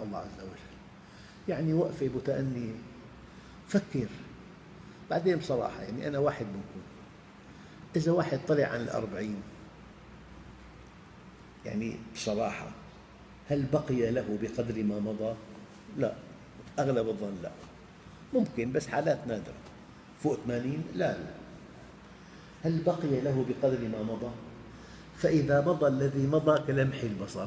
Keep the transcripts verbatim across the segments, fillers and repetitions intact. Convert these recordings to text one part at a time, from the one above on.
الله عز وجل. يعني وقفة متأنية، فكر. بعدين بصراحة يعني أنا واحد منكم، إذا واحد طلع عن الأربعين، يعني بصراحة هل بقي له بقدر ما مضى؟ لا، أغلب الظن لا. ممكن بس حالات نادرة. فوق ثمانين لا لا. هل بقي له بقدر ما مضى؟ فإذا مضى الذي مضى كلمح البصر.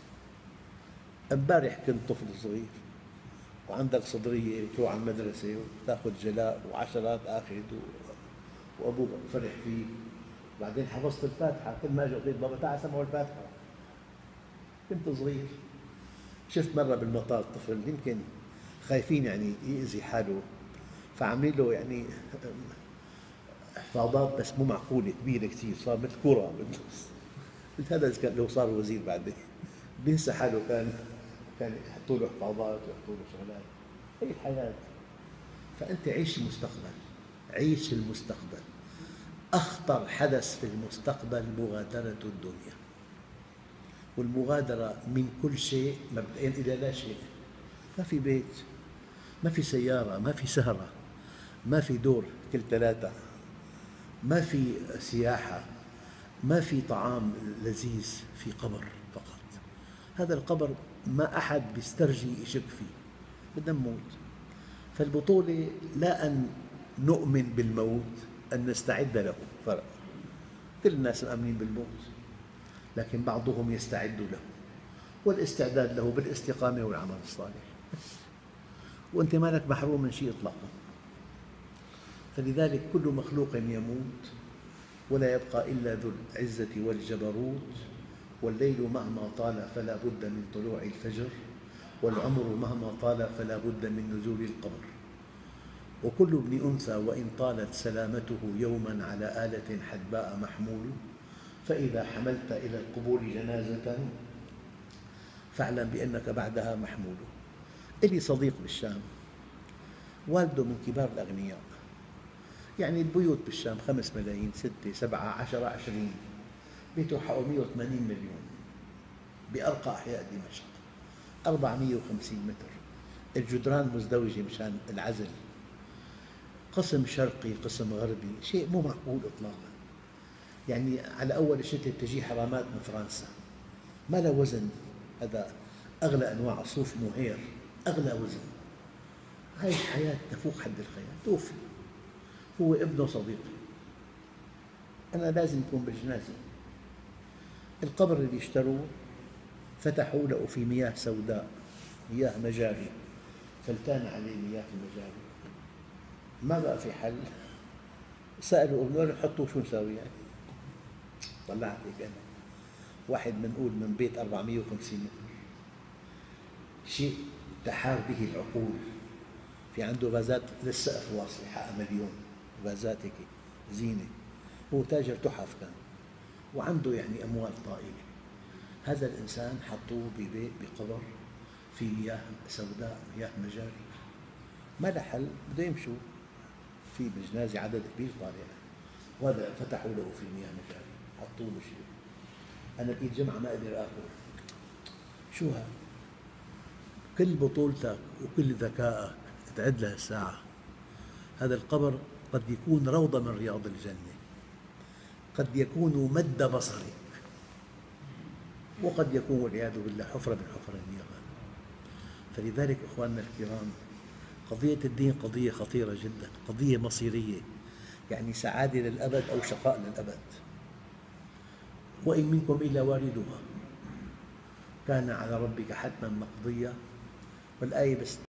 امبارح كنت طفل صغير وعندك صدرية وتروح على المدرسة وتأخذ جلاء وعشرات آخذ وأبوك فرح فيك، بعدين حفظت الفاتحة. كل ما أجي قلت بابا تعال سمعوا الفاتحة. كنت صغير. شفت مرة بالمطار طفل يمكن خايفين يعني يأذي حاله، فعاملين له يعني حفاضات بس مو معقولة، كبيرة كثير، صار مثل كرة بالنص. قلت هذا إذا كان لو صار وزير بعدين بينسى حاله. كان كان يحطوا له حفاضات ويحطوا له شغلات. هي الحياة. فأنت عيش المستقبل، عيش المستقبل. أخطر حدث في المستقبل مغادرة الدنيا، والمغادرة من كل شيء مبدئيا إلى لا شيء. ما في بيت، ما في سيارة، ما في سهرة، ما في دور كل ثلاثة، ما في سياحة، ما في طعام لذيذ، في قبر فقط. هذا القبر ما أحد بيسترجي يشك فيه، بدنا نموت. فالبطولة لا أن نؤمن بالموت، أن نستعد له. فرق. كل الناس مؤمنين بالموت، لكن بعضهم يستعد له، والاستعداد له بالاستقامة والعمل الصالح. وأنت ما لك محروم من شيء إطلاقا. فلذلك كل مخلوق يموت، ولا يبقى إلا ذو العزة والجبروت. والليل مهما طال فلا بد من طلوع الفجر، والعمر مهما طال فلا بد من نزول القبر. وكل ابن أنثى وإن طالت سلامته يوما على آلة حدباء محمول. فإذا حملت إلى القبور جنازة فاعلم بأنك بعدها محمول. إلي صديق بالشام، والده من كبار الأغنياء، يعني البيوت بالشام خمس ملايين، ستة، سبعة، عشرة، عشرين. بيته حقه مئة وثمانين مليون بأرقى أحياء دمشق، أربعمئة وخمسين متر، الجدران مزدوجة مشان العزل، قسم شرقي قسم غربي، شيء مو معقول إطلاقا. يعني على أول الشتاء تجي حرامات من فرنسا، ما له وزن. هذا أغلى أنواع الصوف مهير، أغلى وزن. هاي الحياة تفوق حد الخيال، توفي. هو ابنه صديقي، أنا لازم أكون بالجنازة. القبر اللي اشتروه فتحوا لقوا في مياه سوداء، مياه مجاري، فلتان عليه مياه المجاري. ما بقى في حل. سألوا ابنه نحطوه شو نساوي يعني؟ طلعت هيك أنا واحد منقول من بيت أربعمئة وخمسين متر، شيء تحار به العقول. في عنده غازات للسقف واصلة حقها مليون، غازات هيك زينة. هو تاجر تحف كان، وعنده يعني أموال طائلة. هذا الإنسان حطوه ببيت بقبر في مياه سوداء، مياه مجاري، ما له حل، بده يمشوا. في بالجنازة عدد كبير طالع، وهذا فتحوا له في مياه مجاري، حطوا له شيء. أنا بإيد جمعة ما أقدر آكل. شو هذا؟ كل بطولتك وكل ذكائك تعد له الساعة. هذا القبر قد يكون روضة من رياض الجنة، قد يكون مد بصرك، وقد يكون والعياذ بالله حفرة من حفر النيران. فلذلك إخواننا الكرام، قضية الدين قضية خطيرة جدا، قضية مصيرية، يعني سعادة للأبد أو شقاء للأبد. وإن منكم إلا واردها كان على ربك حتما مقضيا. والآية بس